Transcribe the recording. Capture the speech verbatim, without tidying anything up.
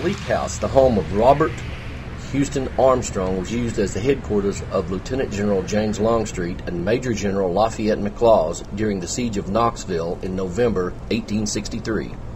Bleak House, the home of Robert Houston Armstrong, was used as the headquarters of Lieutenant General James Longstreet and Major General Lafayette McLaws during the siege of Knoxville in November eighteen sixty-three.